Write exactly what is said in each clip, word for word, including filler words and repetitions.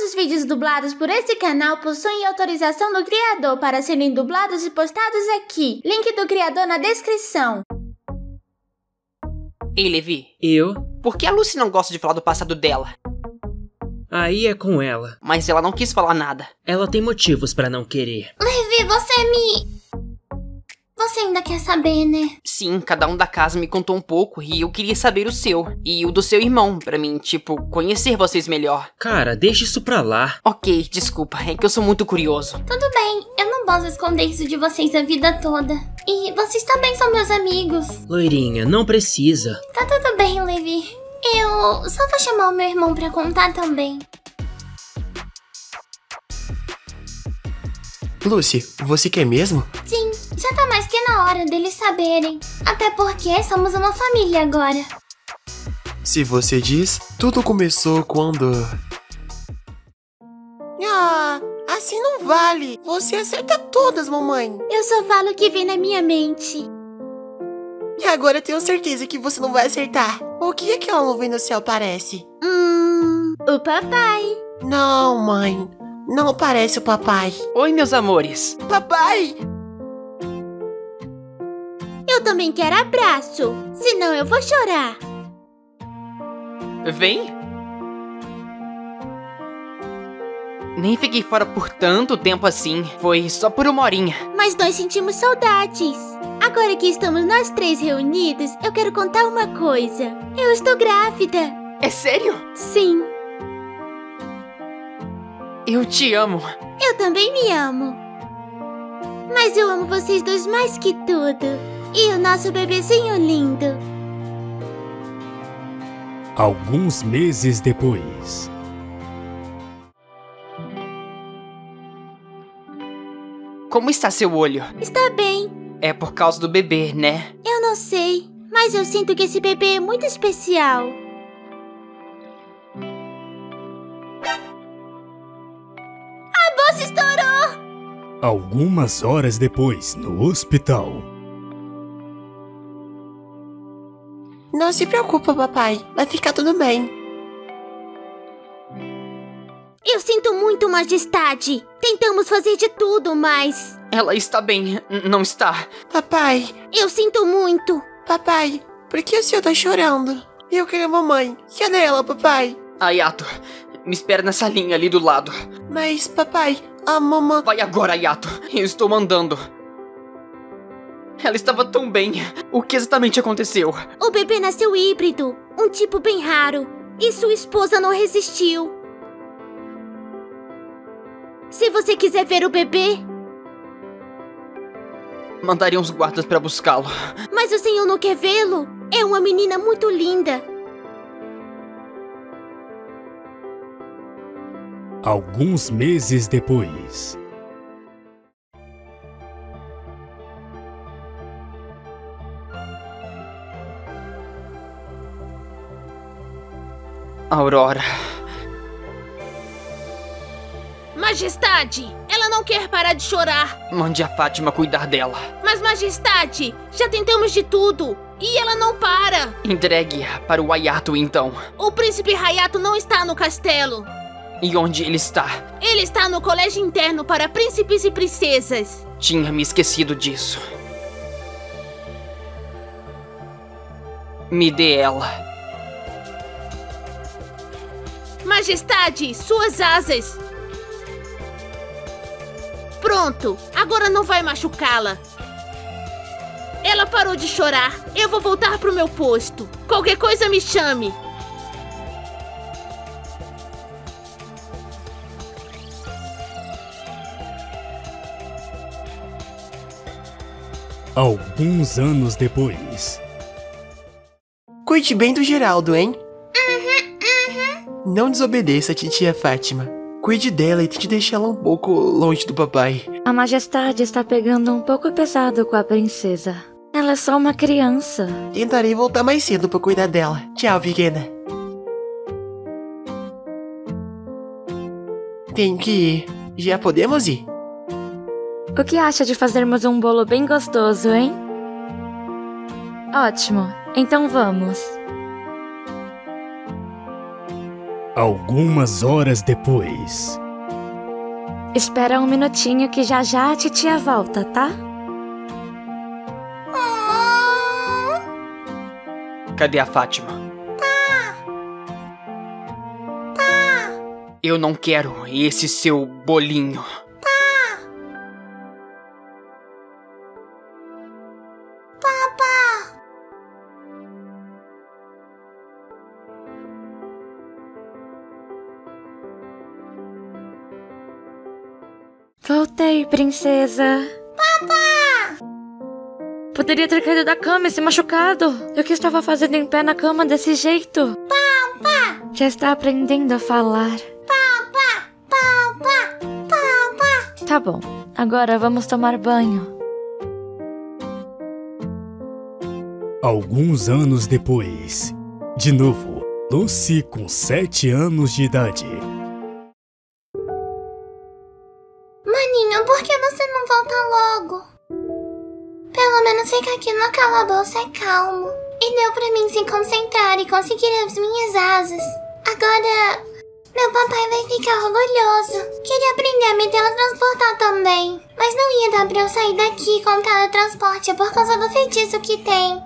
os vídeos dublados por esse canal possuem autorização do criador para serem dublados e postados aqui. Link do criador na descrição. Ei, Levi. Eu? Por que a Lucy não gosta de falar do passado dela? Aí é com ela. Mas ela não quis falar nada. Ela tem motivos pra não querer. Levi, você me... Você ainda quer saber, né? Sim, cada um da casa me contou um pouco e eu queria saber o seu. E o do seu irmão, pra mim, tipo, conhecer vocês melhor. Cara, deixa isso pra lá. Ok, desculpa, é que eu sou muito curioso. Tudo bem, eu não posso esconder isso de vocês a vida toda. E vocês também são meus amigos. Loirinha, não precisa. Tá tudo bem, Levi. Eu só vou chamar o meu irmão pra contar também. Lucy, você quer mesmo? Sim, já tá mais que na hora deles saberem. Até porque somos uma família agora. Se você diz, tudo começou quando... Ah, assim não vale. Você acerta todas, mamãe. Eu só falo o que vem na minha mente. E agora eu tenho certeza que você não vai acertar. O que aquela nuvem no céu parece? Hum... O papai. Não, mãe. Não parece o papai. Oi, meus amores. Papai! Eu também quero abraço, senão eu vou chorar. Vem. Nem fiquei fora por tanto tempo assim. Foi só por uma horinha. Mas nós sentimos saudades. Agora que estamos nós três reunidos, eu quero contar uma coisa. Eu estou grávida. É sério? Sim. Eu te amo. Eu também me amo. Mas eu amo vocês dois mais que tudo. E o nosso bebezinho lindo. Alguns meses depois. Como está seu olho? Está bem. É por causa do bebê, né? Eu não sei, mas eu sinto que esse bebê é muito especial. A bolsa estourou! Algumas horas depois, no hospital. Não se preocupa, papai. Vai ficar tudo bem. Eu sinto muito, majestade. Tentamos fazer de tudo, mas... Ela está bem, n- não está? Papai, Eu sinto muito. papai, por que o senhor tá chorando? Eu quero a mamãe. Cadê ela, papai? Ayato, me espera nessa linha ali do lado. Mas, papai, a mamãe... Vai agora, Ayato. Eu estou mandando. Ela estava tão bem. O que exatamente aconteceu? O bebê nasceu híbrido, um tipo bem raro. E sua esposa não resistiu. Se você quiser ver o bebê... Mandaria uns guardas pra buscá-lo. Mas o senhor não quer vê-lo? É uma menina muito linda. Alguns meses depois. Aurora. Majestade, ela não quer parar de chorar. Mande a Fátima cuidar dela. Mas, majestade, já tentamos de tudo e ela não para. Entregue-a para o Ayato, então. O príncipe Hayato não está no castelo. E onde ele está? Ele está no colégio interno para príncipes e princesas. Tinha me esquecido disso. Me dê ela. Majestade, suas asas. Pronto, agora não vai machucá-la. Ela parou de chorar. Eu vou voltar pro meu posto. Qualquer coisa me chame. Alguns anos depois. Cuide bem do Geraldo, hein? Uhum, uhum. Não desobedeça a titia Fátima. Cuide dela e tente deixá-la um pouco longe do papai. A majestade está pegando um pouco pesado com a princesa. Ela é só uma criança. Tentarei voltar mais cedo pra cuidar dela. Tchau, pequena. Tenho que ir. Já podemos ir? O que acha de fazermos um bolo bem gostoso, hein? Ótimo. Então vamos. Algumas horas depois. Espera um minutinho que já já a titia volta, tá? Cadê a Fátima? Tá. Tá. Eu não quero esse seu bolinho. Tá. Papá. Voltei, princesa. Papá. Poderia ter caído da cama e se machucado. E o que estava fazendo em pé na cama desse jeito? Papá. Já está aprendendo a falar. Papá. Papá. Papá. Tá bom, agora vamos tomar banho. Alguns anos depois. De novo, Lucy com sete anos de idade. Maninho, por que você não volta logo? Pelo menos fica aqui no calabouço é calmo. E deu pra mim se concentrar e conseguir as minhas asas. Agora, meu papai vai ficar orgulhoso. Queria aprender a me teletransportar também. Mas não ia dar pra eu sair daqui com o teletransporte por causa do feitiço que tem.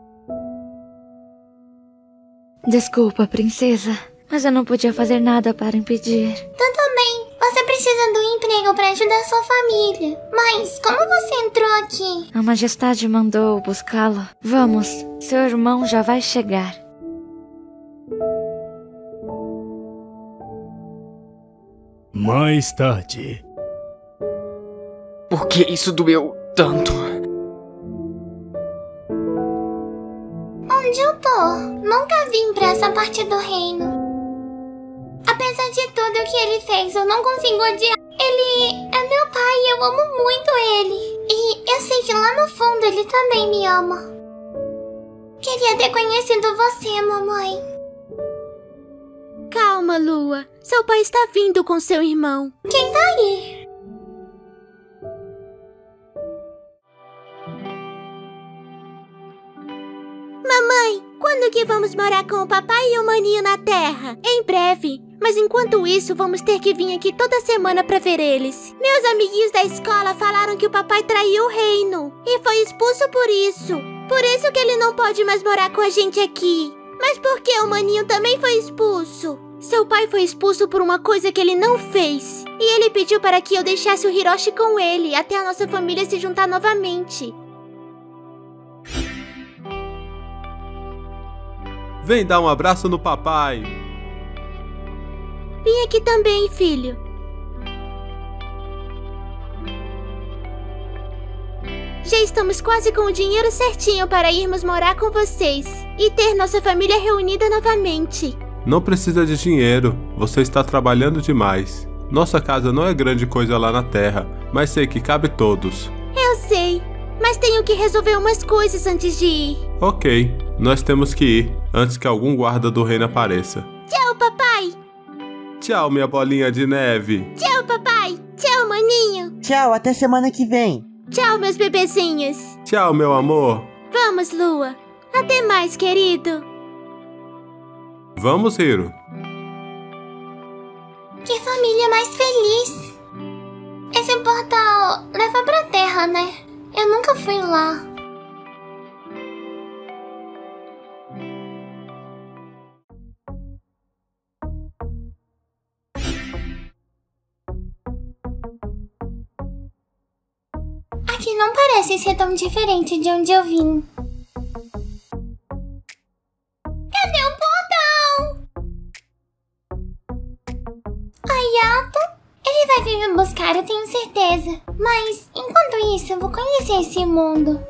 Desculpa, princesa, mas eu não podia fazer nada para impedir. Tudo bem, você precisa do emprego para ajudar sua família. Mas como você entrou aqui? A majestade mandou buscá-lo. Vamos, seu irmão já vai chegar. Mais tarde. Por que isso doeu tanto? Onde eu tô? Nunca vim pra essa parte do reino. Apesar de tudo que ele fez, eu não consigo odiar. Ele é meu pai e eu amo muito ele. E eu sei que lá no fundo ele também me ama. Queria ter conhecido você, mamãe. Calma, Lua. Seu pai está vindo com seu irmão. Quem tá aí? Mamãe, quando que vamos morar com o papai e o maninho na Terra? Em breve. Mas enquanto isso, vamos ter que vir aqui toda semana pra ver eles. Meus amiguinhos da escola falaram que o papai traiu o reino e foi expulso por isso. Por isso que ele não pode mais morar com a gente aqui. Mas por que o maninho também foi expulso? Seu pai foi expulso por uma coisa que ele não fez. E ele pediu para que eu deixasse o Hiroshi com ele até a nossa família se juntar novamente. Vem dar um abraço no papai. Vim aqui também, filho. Já estamos quase com o dinheiro certinho para irmos morar com vocês e ter nossa família reunida novamente. Não precisa de dinheiro, você está trabalhando demais. Nossa casa não é grande coisa lá na Terra, mas sei que cabe todos. Eu sei, mas tenho que resolver umas coisas antes de ir. Ok, nós temos que ir, antes que algum guarda do reino apareça. Tchau, papai! Tchau, minha bolinha de neve! Tchau, papai! Tchau, maninho! Tchau, até semana que vem! Tchau, meus bebezinhos! Tchau, meu amor! Vamos, Lua! Até mais, querido! Vamos, Hiro! Que família mais feliz! Esse portal leva pra terra, né? Eu nunca fui lá. Aqui não parece ser tão diferente de onde eu vim. Cadê o portal? Hayato? Ele vai vir me buscar, eu tenho certeza. Mas, enquanto isso, eu vou conhecer esse mundo.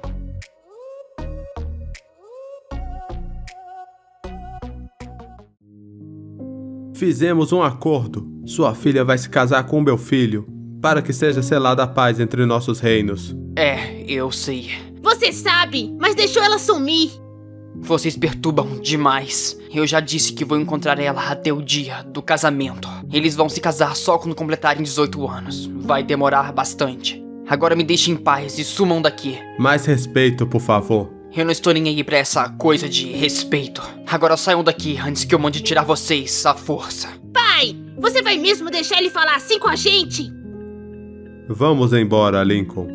Fizemos um acordo. Sua filha vai se casar com meu filho, para que seja selada a paz entre nossos reinos. É, eu sei. Você sabe, mas deixou ela sumir. Vocês perturbam demais. Eu já disse que vou encontrar ela até o dia do casamento. Eles vão se casar só quando completarem dezoito anos. Vai demorar bastante. Agora me deixem em paz e sumam daqui. Mais respeito, por favor. Eu não estou nem aí pra essa coisa de respeito. Agora saiam daqui antes que eu mande tirar vocês à força. Você vai mesmo deixar ele falar assim com a gente? Vamos embora, Lincoln.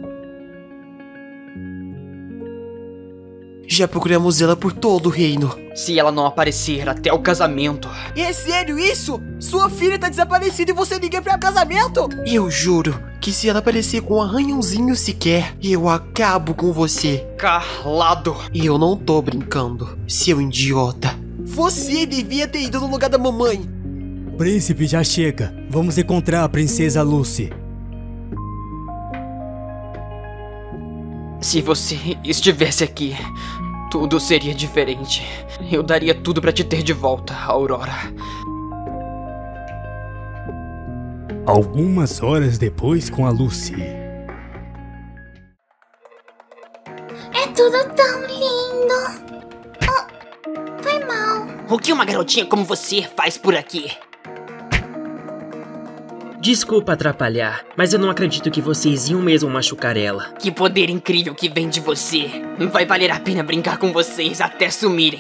Já procuramos ela por todo o reino. Se ela não aparecer até o casamento... É sério isso? Sua filha tá desaparecida e você liga pra casamento? Eu juro que se ela aparecer com um arranhãozinho sequer, eu acabo com você. Calado. E eu não tô brincando, seu idiota. Você devia ter ido no lugar da mamãe. Príncipe já chega. Vamos encontrar a princesa Lucy. Se você estivesse aqui, tudo seria diferente. Eu daria tudo pra te ter de volta, Aurora. Algumas horas depois com a Lucy. É tudo tão lindo. Oh, foi mal. O que uma garotinha como você faz por aqui? Desculpa atrapalhar, mas eu não acredito que vocês iam mesmo machucar ela. Que poder incrível que vem de você. Vai valer a pena brincar com vocês até sumirem.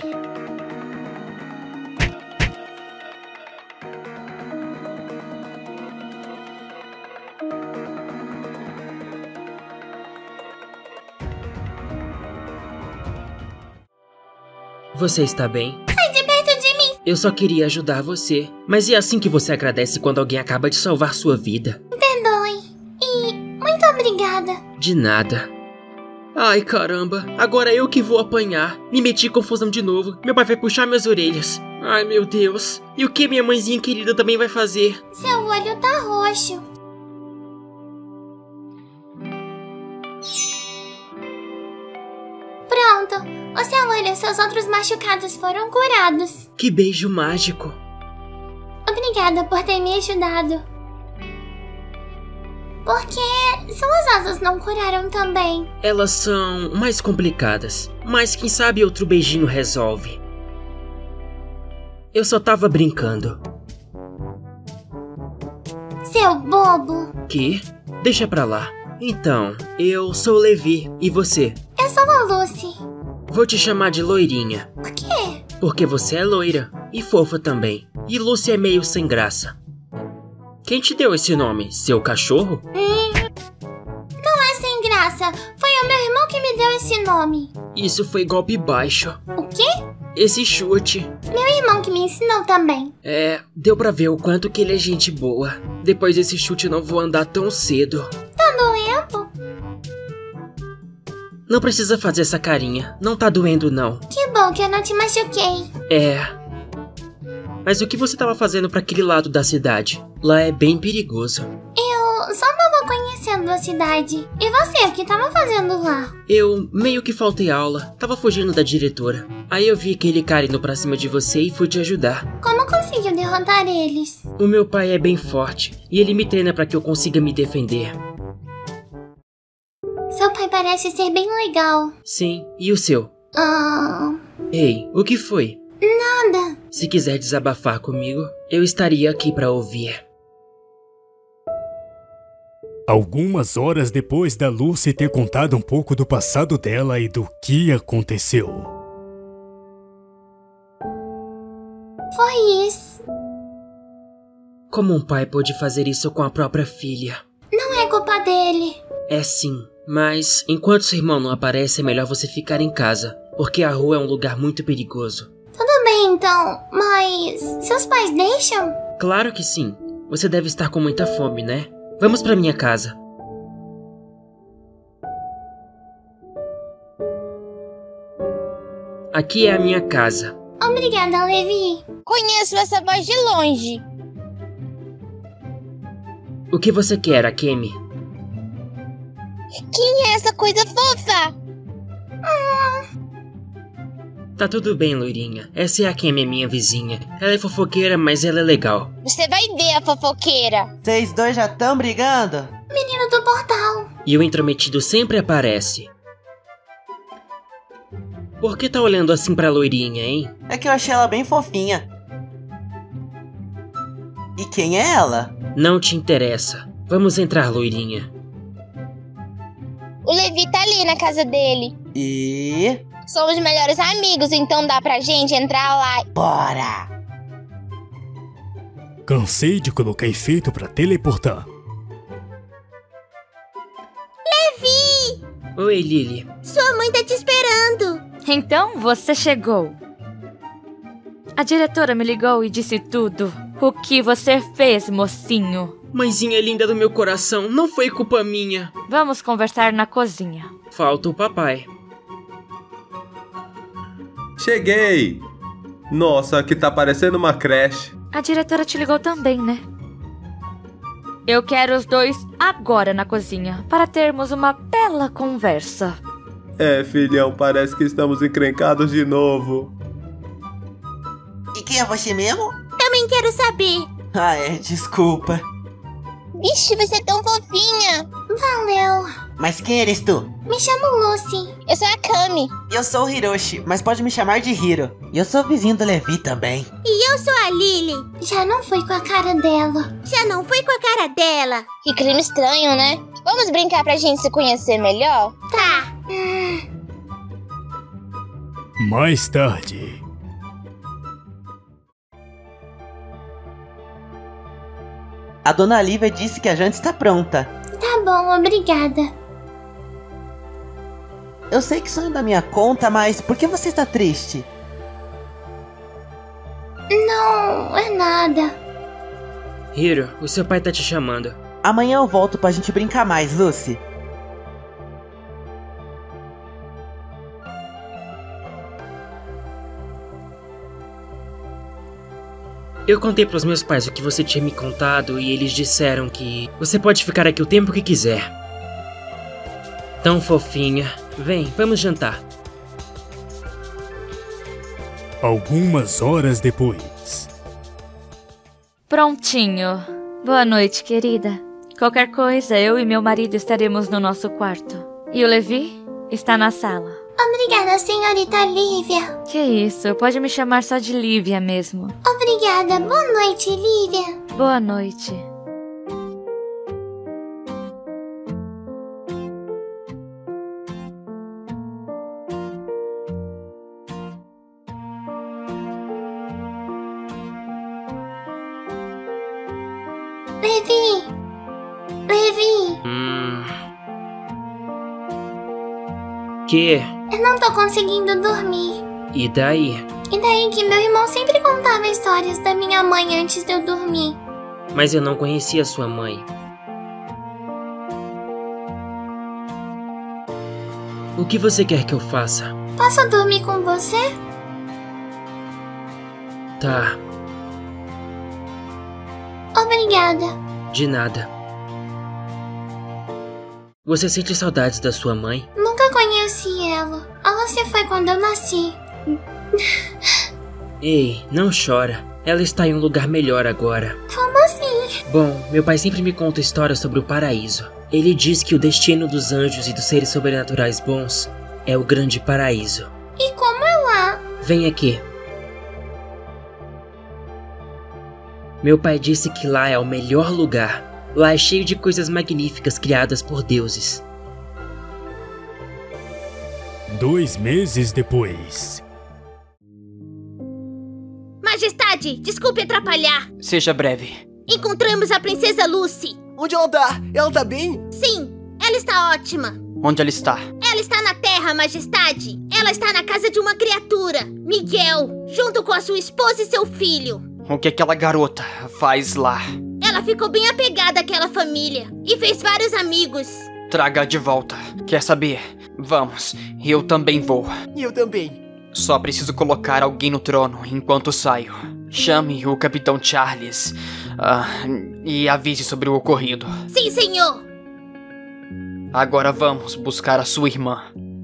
Você está bem? Sai de perto de mim. Eu só queria ajudar você. Mas é assim que você agradece quando alguém acaba de salvar sua vida. Perdoe. E muito obrigada. De nada. Ai, caramba. Agora eu que vou apanhar. Me meti em confusão de novo. Meu pai vai puxar minhas orelhas. Ai, meu Deus. E o que minha mãezinha querida também vai fazer? Seu olho tá roxo. Pronto. O seu olho e seus outros machucados foram curados. Que beijo mágico. Obrigada por ter me ajudado. Por que suas asas não curaram também? Elas são mais complicadas, mas quem sabe outro beijinho resolve. Eu só tava brincando. Seu bobo. Que? Deixa pra lá. Então, eu sou o Levi, e você? Eu sou a Lucy. Vou te chamar de loirinha. Por quê? Porque você é loira, e fofa também. E Lucy é meio sem graça. Quem te deu esse nome? Seu cachorro? Hum, não é sem graça. Foi o meu irmão que me deu esse nome. Isso foi golpe baixo. O quê? Esse chute. Meu irmão que me ensinou também. É, deu pra ver o quanto que ele é gente boa. Depois desse chute não vou andar tão cedo. Tá doendo? Não precisa fazer essa carinha. Não tá doendo, não. Que bom que eu não te machuquei. É. Mas o que você tava fazendo pra aquele lado da cidade? Lá é bem perigoso. Eu só tava conhecendo a cidade. E você, o que tava fazendo lá? Eu meio que faltei aula. Tava fugindo da diretora. Aí eu vi aquele cara indo pra cima de você e fui te ajudar. Como conseguiu derrotar eles? O meu pai é bem forte. E ele me treina pra que eu consiga me defender. Seu pai parece ser bem legal. Sim, e o seu? Ah... Ei, o que foi? Nada. Se quiser desabafar comigo, eu estaria aqui pra ouvir. Algumas horas depois da Lucy ter contado um pouco do passado dela e do que aconteceu. Foi isso. Como um pai pode fazer isso com a própria filha? Não é culpa dele. É sim, mas enquanto seu irmão não aparece, é melhor você ficar em casa, porque a rua é um lugar muito perigoso. Tudo bem, então, mas seus pais deixam? Claro que sim. Você deve estar com muita fome, né? Vamos pra minha casa. Aqui é a minha casa. Obrigada, Levi. Conheço essa voz de longe. O que você quer, Akemi? Quem é essa coisa fofa? Hum... Tá tudo bem, loirinha. Essa é a Akemi, minha vizinha. Ela é fofoqueira, mas ela é legal. Você vai ver a fofoqueira. Vocês dois já estão brigando? Menino do portal. E o intrometido sempre aparece. Por que tá olhando assim pra loirinha, hein? É que eu achei ela bem fofinha. E quem é ela? Não te interessa. Vamos entrar, loirinha. O Levi tá ali na casa dele. E... somos melhores amigos, então dá pra gente entrar lá. Bora! Cansei de colocar efeito pra teleportar. Levi! Oi, Lily. Sua mãe tá te esperando. Então você chegou. A diretora me ligou e disse tudo. O que você fez, mocinho? Mãezinha linda do meu coração, não foi culpa minha. Vamos conversar na cozinha. Falta o papai. Cheguei! Nossa, aqui tá parecendo uma creche. A diretora te ligou também, né? Eu quero os dois agora na cozinha, para termos uma bela conversa. É, filhão, parece que estamos encrencados de novo. E quem é você mesmo? Também quero saber. Ah, é, desculpa. Vixe, você é tão fofinha. Valeu. Mas quem eres tu? Me chamo Lucy. Eu sou a Kami. Eu sou o Hiroshi, mas pode me chamar de Hiro. E eu sou vizinho do Levi também. E eu sou a Lily. Já não fui com a cara dela. Já não fui com a cara dela. Que clima estranho, né? Vamos brincar pra gente se conhecer melhor? Tá. Mais tarde. A dona Lívia disse que a janta está pronta. Tá bom, obrigada. Eu sei que sonho da minha conta, mas por que você está triste? Não, é nada. Hiro, o seu pai tá te chamando. Amanhã eu volto pra gente brincar mais, Lucy. Eu contei pros meus pais o que você tinha me contado e eles disseram que você pode ficar aqui o tempo que quiser. Tão fofinha. Vem, vamos jantar. Algumas horas depois. Prontinho. Boa noite, querida. Qualquer coisa, eu e meu marido estaremos no nosso quarto. E o Levi está na sala. Obrigada, senhorita Lívia. Que isso, pode me chamar só de Lívia mesmo. Obrigada, boa noite, Lívia. Boa noite. Levi! Levi! Hum... Que? Eu não tô conseguindo dormir. E daí? E daí que meu irmão sempre contava histórias da minha mãe antes de eu dormir. Mas eu não conhecia sua mãe. O que você quer que eu faça? Posso dormir com você? Tá, Obrigada. de nada. Você sente saudades da sua mãe? Nunca conheci ela. Ela se foi quando eu nasci. Ei, não chora. Ela está em um lugar melhor agora. Como assim? Bom, meu pai sempre me conta histórias sobre o paraíso. Ele diz que o destino dos anjos e dos seres sobrenaturais bons é o grande paraíso. E como é lá? Vem aqui. Meu pai disse que lá é o melhor lugar. Lá é cheio de coisas magníficas criadas por deuses. Dois meses depois. Majestade, desculpe atrapalhar. Seja breve. Encontramos a princesa Lucy. Onde ela tá? Ela tá bem? Sim, ela está ótima. Onde ela está? Ela está na Terra, Majestade. Ela está na casa de uma criatura, Miguel, junto com a sua esposa e seu filho. O que aquela garota faz lá? Ela ficou bem apegada àquela família e fez vários amigos. Traga de volta. Quer saber? Vamos, eu também vou. E eu também. Só preciso colocar alguém no trono enquanto saio. Chame o Capitão Charles uh, e avise sobre o ocorrido. Sim, senhor. Agora vamos buscar a sua irmã.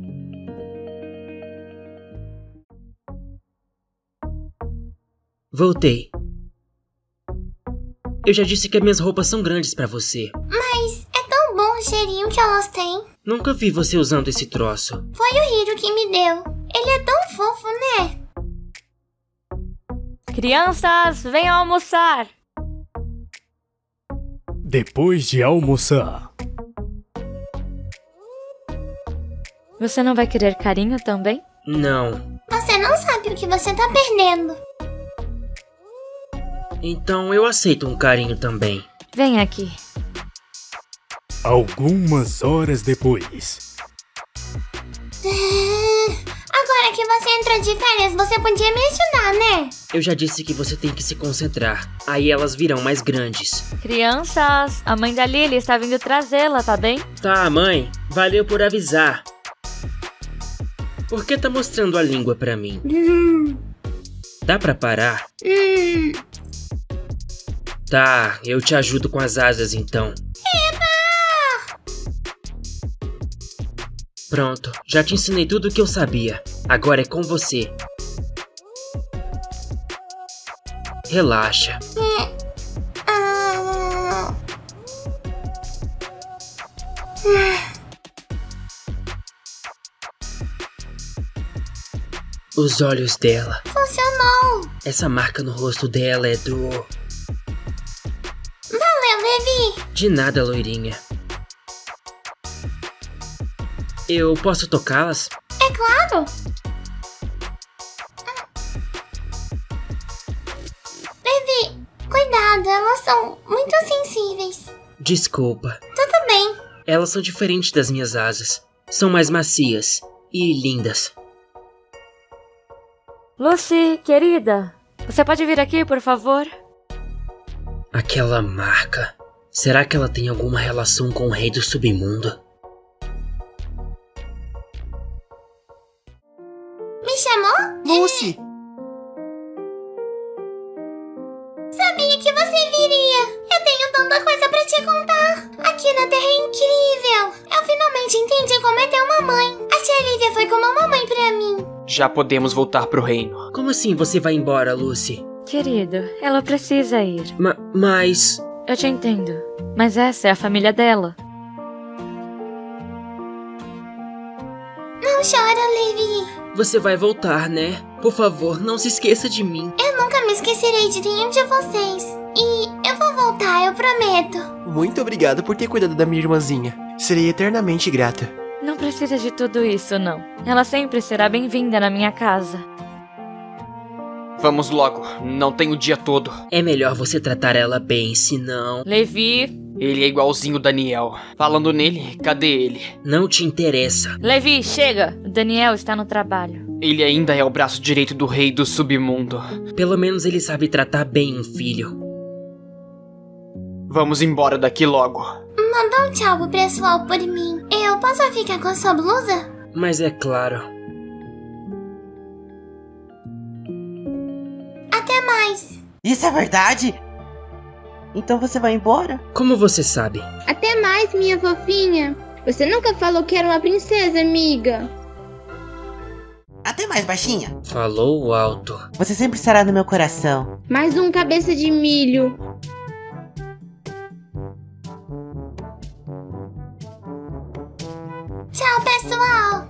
Voltei. Eu já disse que as minhas roupas são grandes pra você. Mas é tão bom o cheirinho que elas têm. Nunca vi você usando esse troço. Foi o Hiro que me deu. Ele é tão fofo, né? Crianças, venham almoçar. Depois de almoçar. Você não vai querer carinho também? Não. Você não sabe o que você tá perdendo. Então eu aceito um carinho também. Vem aqui. Algumas horas depois. Agora que você entrou de férias, você podia me ajudar, né? Eu já disse que você tem que se concentrar. Aí elas virão mais grandes. Crianças, a mãe da Lily está vindo trazê-la, tá bem? Tá, mãe. Valeu por avisar. Por que tá mostrando a língua pra mim? Hum. Dá pra parar? Hum. Tá, eu te ajudo com as asas então. Eba! Pronto, já te ensinei tudo o que eu sabia. Agora é com você. Relaxa. Hum. Ah. Hum. Os olhos dela. Funcionou! Essa marca no rosto dela é do... Valeu, Levi! De nada, loirinha. Eu posso tocá-las? É claro! Levi, cuidado, elas são muito sensíveis. Desculpa. Tudo bem. Elas são diferentes das minhas asas. São mais macias e lindas. Lucy, querida, você pode vir aqui, por favor? Aquela marca. Será que ela tem alguma relação com o rei do submundo? Me chamou? Lucy! Sabia que você viria. Eu tenho tanta coisa pra te contar. Aqui na Terra é incrível. Eu finalmente entendi como é ter uma mãe. A tia Lívia foi como uma mãe pra mim. Já podemos voltar pro reino. Como assim você vai embora, Lucy? Querido, ela precisa ir. Ma- mas... Eu te entendo, mas essa é a família dela. Não chora, Levi. Você vai voltar, né? Por favor, não se esqueça de mim. Eu nunca me esquecerei de nenhum de vocês. E eu vou voltar, eu prometo. Muito obrigado por ter cuidado da minha irmãzinha. Serei eternamente grata. Não precisa de tudo isso, não. Ela sempre será bem-vinda na minha casa. Vamos logo, não tem o dia todo. É melhor você tratar ela bem, senão... Levi... Ele é igualzinho o Daniel. Falando nele, cadê ele? Não te interessa. Levi, chega! O Daniel está no trabalho. Ele ainda é o braço direito do rei do submundo. Pelo menos ele sabe tratar bem um filho. Vamos embora daqui logo. Manda um tchau pro pessoal por mim. Eu posso ficar com a sua blusa? Mas é claro. Até mais. Isso é verdade? Então você vai embora? Como você sabe? Até mais, minha fofinha. Você nunca falou que era uma princesa, amiga. Até mais, baixinha. Falou alto. Você sempre estará no meu coração. Mais um cabeça de milho. Tchau, pessoal.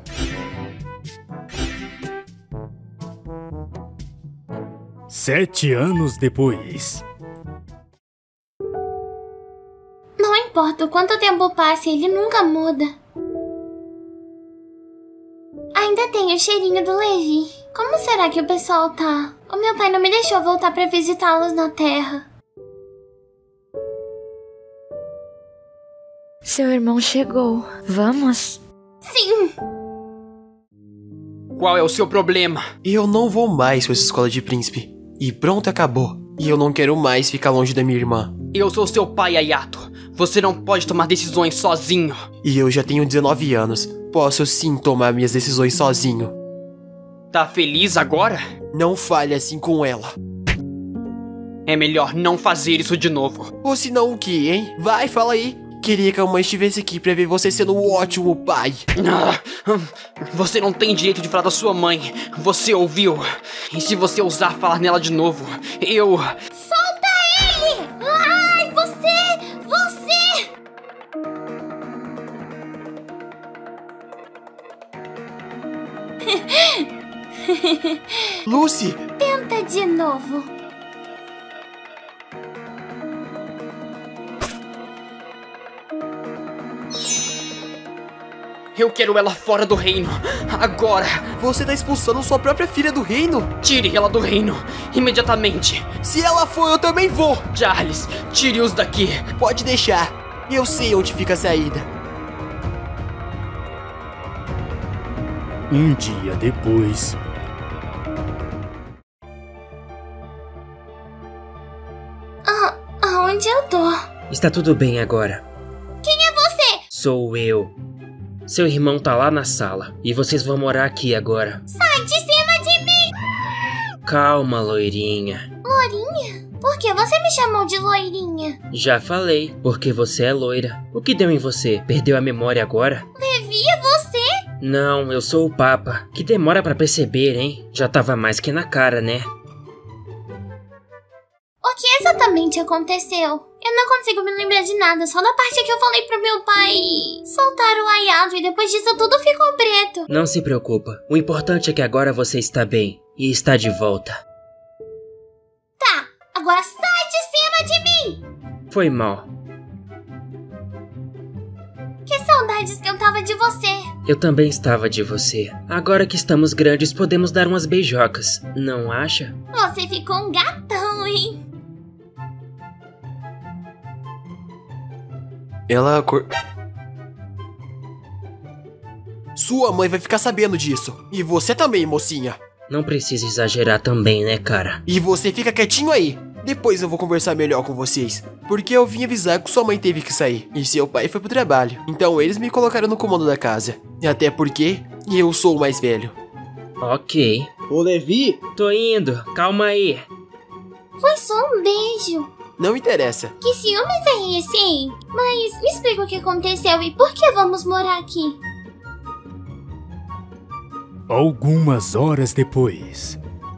Sete anos depois. Não importa o quanto tempo passe, ele nunca muda. Ainda tem o cheirinho do Levi. Como será que o pessoal tá? O meu pai não me deixou voltar pra visitá-los na Terra. Seu irmão chegou. Vamos? Sim. Qual é o seu problema? Eu não vou mais com essa escola de príncipe. E pronto, acabou. E eu não quero mais ficar longe da minha irmã. Eu sou seu pai, Ayato. Você não pode tomar decisões sozinho. E eu já tenho dezenove anos. Posso sim tomar minhas decisões sozinho. Tá feliz agora? Não fale assim com ela. É melhor não fazer isso de novo. Ou senão o que, hein? Vai, fala aí. Queria que a mãe estivesse aqui pra ver você sendo um ótimo pai. Ah, você não tem direito de falar da sua mãe. Você ouviu? E se você ousar falar nela de novo, eu... Solta ele! Ai, você! Você! Lucy! Tenta de novo. Eu quero ela fora do reino. Agora. Você tá expulsando sua própria filha do reino? Tire ela do reino. Imediatamente. Se ela for, eu também vou. Charles, tire-os daqui. Pode deixar. Eu sei onde fica a saída. Um dia depois. Ah, aonde eu tô? Está tudo bem agora. Quem é você? Sou eu. Seu irmão tá lá na sala. E vocês vão morar aqui agora. Sai de cima de mim! Calma, loirinha. Loirinha? Por que você me chamou de loirinha? Já falei, porque você é loira. O que deu em você? Perdeu a memória agora? Levi, é você? Não, eu sou o Papa. Que demora pra perceber, hein? Já tava mais que na cara, né? O que exatamente aconteceu? Eu não consigo me lembrar de nada, só da parte que eu falei pro meu pai soltar o aiado e depois disso tudo ficou preto. Não se preocupa. O importante é que agora você está bem e está de volta. Tá, agora sai de cima de mim! Foi mal. Que saudades que eu tava de você. Eu também estava de você. Agora que estamos grandes, podemos dar umas beijocas, não acha? Você ficou um gatão, hein? Ela acor... Sua mãe vai ficar sabendo disso. E você também, mocinha. Não precisa exagerar também, né, cara? E você fica quietinho aí. Depois eu vou conversar melhor com vocês. Porque eu vim avisar que sua mãe teve que sair. E seu pai foi pro trabalho. Então eles me colocaram no comando da casa. E até porque eu sou o mais velho. Ok. Ô, Levi? Tô indo. Calma aí. Foi só um beijo. Não interessa. Que ciúmes é esse, hein? Mas me explica o que aconteceu e por que vamos morar aqui? Algumas horas depois.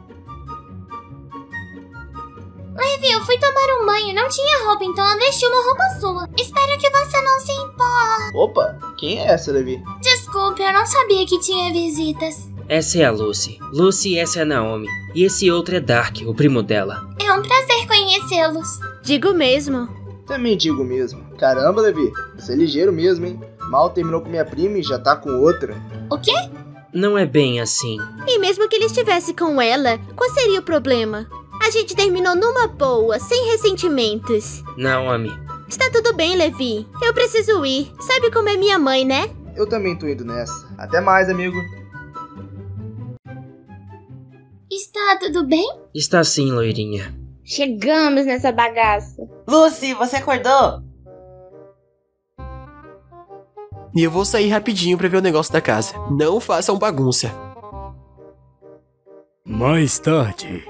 Levi, eu fui tomar um banho, não tinha roupa, então eu vesti uma roupa sua. Espero que você não se importe. Opa, quem é essa, Levi? Desculpe, eu não sabia que tinha visitas. Essa é a Lucy. Lucy, essa é a Naomi. E esse outro é Dark, o primo dela. É um prazer conhecê-los. Digo mesmo. Também digo mesmo. Caramba, Levi, você é ligeiro mesmo, hein? Mal terminou com minha prima e já tá com outra. O quê? Não é bem assim. E mesmo que ele estivesse com ela, qual seria o problema? A gente terminou numa boa, sem ressentimentos. Naomi. Está tudo bem, Levi. Eu preciso ir. Sabe como é minha mãe, né? Eu também tô indo nessa. Até mais, amigo. Está tudo bem? Está sim, loirinha. Chegamos nessa bagaça. Lucy, você acordou? E eu vou sair rapidinho pra ver o negócio da casa. Não façam bagunça. Mais tarde.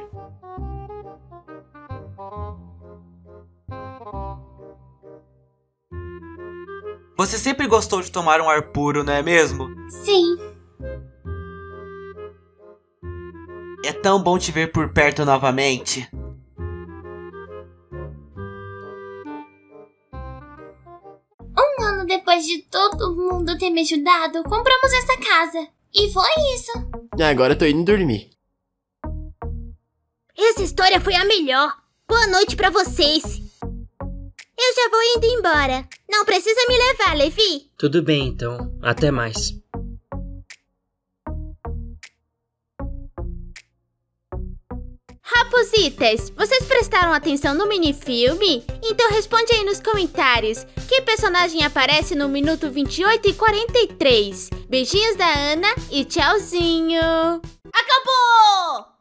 Você sempre gostou de tomar um ar puro, não é mesmo? Sim. É tão bom te ver por perto novamente. Um ano depois de todo mundo ter me ajudado, compramos essa casa. E foi isso. Agora eu tô indo dormir. Essa história foi a melhor. Boa noite pra vocês. Eu já vou indo embora. Não precisa me levar, Levi. Tudo bem, então. Até mais. Rapositas, vocês prestaram atenção no minifilme? Então responde aí nos comentários. Que personagem aparece no minuto vinte e oito e quarenta e três? Beijinhos da Ana e tchauzinho. Acabou!